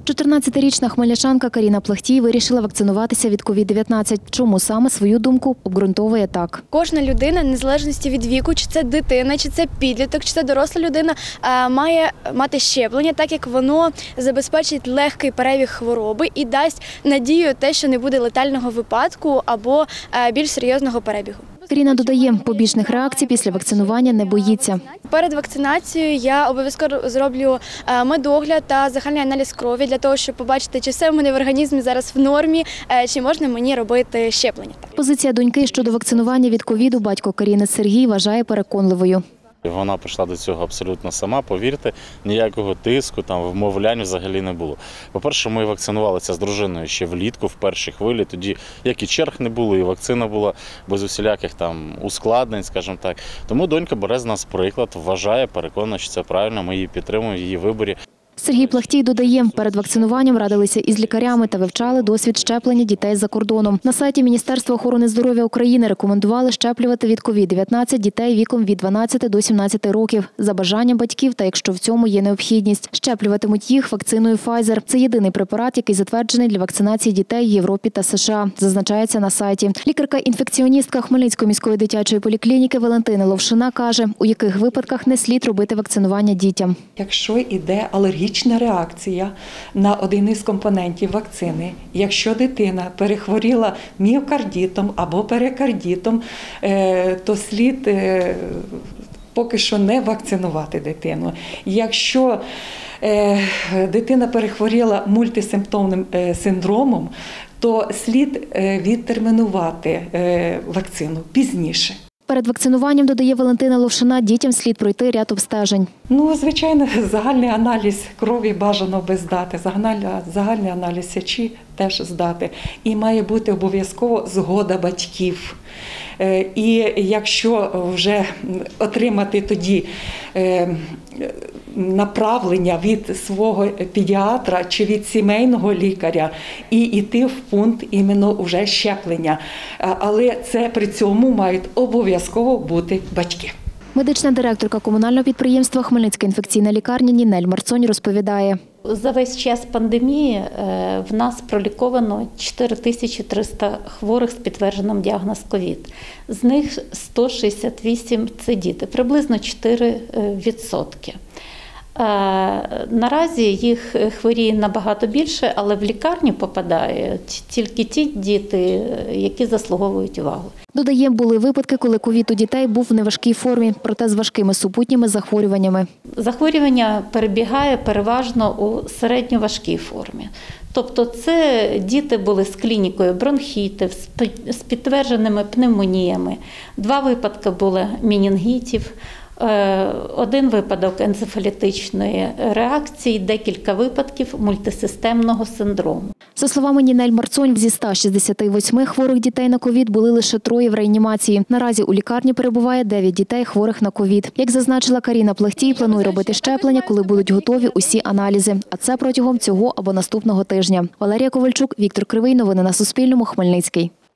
14-річна хмельничанка Каріна Плахтій вирішила вакцинуватися від COVID-19. Чому саме свою думку обґрунтовує так. Кожна людина, незалежно від віку, чи це дитина, чи це підліток, чи це доросла людина, має мати щеплення, так як воно забезпечить легкий перебіг хвороби і дасть надію те, що не буде летального випадку або більш серйозного перебігу. Каріна додає, побічних реакцій після вакцинування не боїться. Перед вакцинацією я обов'язково зроблю медогляд та загальний аналіз крові для того, щоб побачити, чи все в мене в організмі зараз в нормі, чи можна мені робити щеплення. Позиція доньки щодо вакцинування від ковіду батько Каріни Сергій вважає переконливою. Вона прийшла до цього абсолютно сама, повірте, ніякого тиску, вмовлянь взагалі не було. По-перше, ми вакцинувалися з дружиною ще влітку, в першій хвилі, тоді як і черг не було, і вакцина була без усіляких ускладнень, скажімо так. Тому донька бере з нас приклад, вважає, переконана, що це правильно, ми її підтримуємо в її виборі. Сергій Плахтій додає, перед вакцинуванням радилися із лікарями та вивчали досвід щеплення дітей за кордоном. На сайті Міністерства охорони здоров'я України рекомендували щеплювати від COVID-19 дітей віком від 12 до 17 років за бажанням батьків та якщо в цьому є необхідність. Щеплюватимуть їх вакциною Pfizer. Це єдиний препарат, який затверджений для вакцинації дітей в Європі та США, зазначається на сайті. Лікарка-інфекціоністка Хмельницької міської дитячої поліклініки Валентина Ловшина каже, у яких випадках не слід робити вакцинування дітям. Якщо йде алергічна реакція на один із компонентів вакцини, якщо дитина перехворіла міокардитом або перикардитом, то слід поки що не вакцинувати дитину. Якщо дитина перехворіла мультисимптомним синдромом, то слід відтермінувати вакцину пізніше. Перед вакцинуванням, додає Валентина Ловшина, дітям слід пройти ряд обстежень. Звичайно, загальний аналіз крові бажано би здати, загальний аналіз сечі теж здати. І має бути обов'язково згода батьків. І якщо вже отримати тоді направлення від свого педіатра чи від сімейного лікаря і йти в пункт іменно вже щеплення. Але це при цьому мають обов'язково бути батьки. Медична директорка комунального підприємства «Хмельницька інфекційна лікарня» Нінель Марцонь розповідає. За весь час пандемії в нас проліковано 4300 хворих з підтвердженим діагноз ковід. З них 168 – це діти, приблизно 4%. Наразі їх хворіє набагато більше, але в лікарню попадають тільки ті діти, які заслуговують увагу. Додає, були випадки, коли ковід у дітей був в неважкій формі, проте з важкими супутніми захворюваннями. Захворювання перебігає переважно у середньо-важкій формі. Тобто це діти були з клінікою бронхітів, з підтвердженими пневмоніями. 2 випадки були менінгітів. 1 випадок енцефалітичної реакції, декілька випадків мультисистемного синдрому. За словами Нінель Марцонь, зі 168 хворих дітей на ковід були лише 3 в реанімації. Наразі у лікарні перебуває 9 дітей хворих на ковід. Як зазначила Каріна Плахтій, планує робити щеплення, коли будуть готові усі аналізи. А це протягом цього або наступного тижня. Валерія Ковальчук, Віктор Кривий. Новини на Суспільному. Хмельницький.